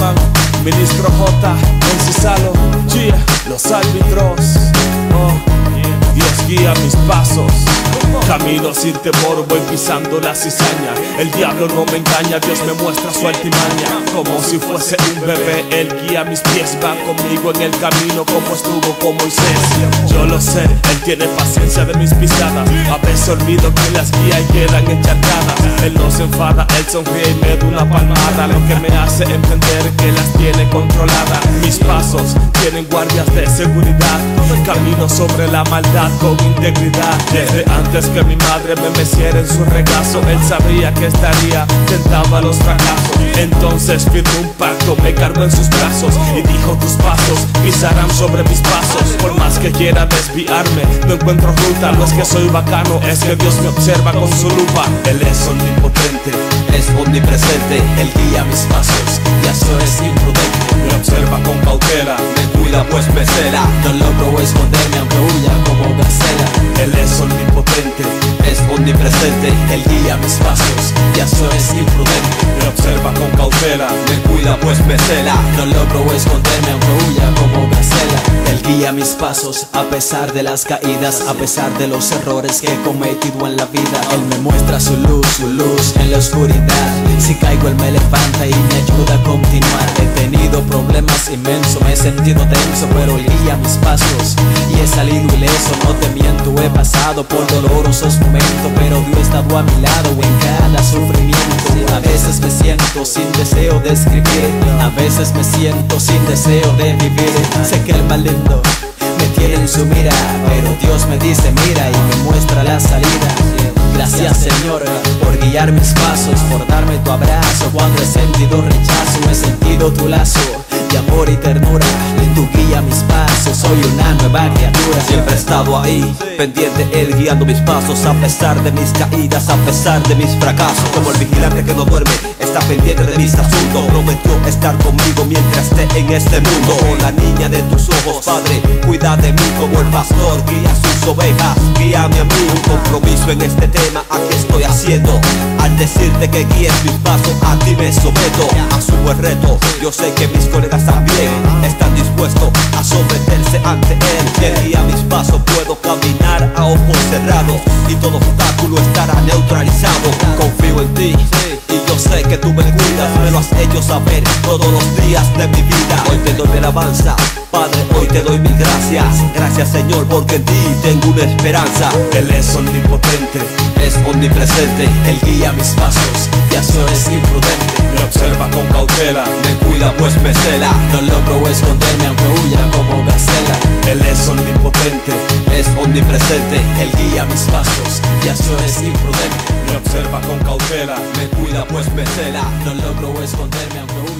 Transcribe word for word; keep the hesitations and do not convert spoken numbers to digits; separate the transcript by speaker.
Speaker 1: llaman Ministro J, M C Salo, Gia, los árbitros. Oh, Dios guía mis pasos, camino sin temor, voy pisando la cizaña. El diablo no me engaña, Dios me muestra su altimaña. Como si fuese un bebé, Él guía mis pies, va conmigo en el camino como estuvo con Moisés. Yo lo sé, Él tiene paciencia de mis pisadas. A veces olvido que las guía y quedan encharcadas. Él no se enfada, Él sonríe y me da una palmada, lo que me hace entender que las tiene controladas. Mis pasos tienen guardias de seguridad, camino sobre la maldad con integridad. Desde antes que mi madre me meciera en su regazo, Él sabía que estaría tentado a los fracasos. Entonces firmó un pacto, me cargó en sus brazos y dijo: tus pasos pisarán sobre mis pasos. Por más que quiera desviarme, no encuentro ruta. No es que soy bacano, es que Dios me observa con su lupa. Él es omnipotente,
Speaker 2: es omnipresente, Él guía mis pasos, y eso es imprudente.
Speaker 1: me observa con cautela,
Speaker 2: Me cuida pues me cela, no logro esconderme aunque huya como gacela.
Speaker 1: Él es omnipotente,
Speaker 2: Es omnipresente, Él guía mis pasos, y eso es imprudente.
Speaker 1: me observa con cautela,
Speaker 2: Me cuida pues me cela, no logro esconderme aunque huya como gacela. Él guía mis pasos a pesar de las caídas, a pesar de los errores que he cometido en la vida. Él me muestra su luz, su luz en la oscuridad. Si caigo Él me levanta y me ayuda a continuar. He tenido problemas inmensos, me he sentido tenso, pero Él guía mis pasos y he salido ileso. No te miento, he pasado por dolorosos momentos, pero Dios ha estado a mi lado en cada sufrimiento. A veces me siento sin deseo de escribir, a veces me siento sin deseo de vivir. Sé que el mal lindo me tiene en su mira, pero Dios me dice mira y me muestra la salida. Gracias Señor por guiar mis pasos, por darme tu abrazo cuando he sentido rechazo. He sentido tu lazo de amor y ternura, tú guía mis pasos, soy una nueva criatura. Siempre he estado ahí, pendiente Él guiando mis pasos, a pesar de mis caídas, a pesar de mis fracasos. Como el vigilante que no duerme, está pendiente de mis asuntos. Prometió estar conmigo mientras esté en este mundo. Como la niña de tus ojos, Padre, cuida de mí como el pastor guía sus ovejas. Guíame a mí, un compromiso en este tema aquí estoy haciendo. Al decirte que guíes mis pasos, a ti me someto. Asumo el reto, yo sé que mis colegas también están dispuestos a someterse ante Él. Si Él guía mis pasos, puedo caminar a ojos cerrados y todo obstáculo estará neutralizado. Confío en ti y yo sé que tú me cuidas, me lo has hecho saber todos los días de mi vida. Hoy te doy mi alabanza, Padre, hoy te doy mil gracias. Gracias Señor porque en ti tengo una esperanza.
Speaker 1: Él es omnipotente,
Speaker 2: es omnipresente, Él guía mis pasos, y eso es imprudente.
Speaker 1: me observa con cautela,
Speaker 2: Me cuida pues me cela, no logro esconderme aunque huya como gacela.
Speaker 1: Él es omnipotente,
Speaker 2: Es omnipresente, Él guía mis pasos, y eso es imprudente.
Speaker 1: me observa con cautela,
Speaker 2: Me cuida pues me cela, no logro esconderme aunque huya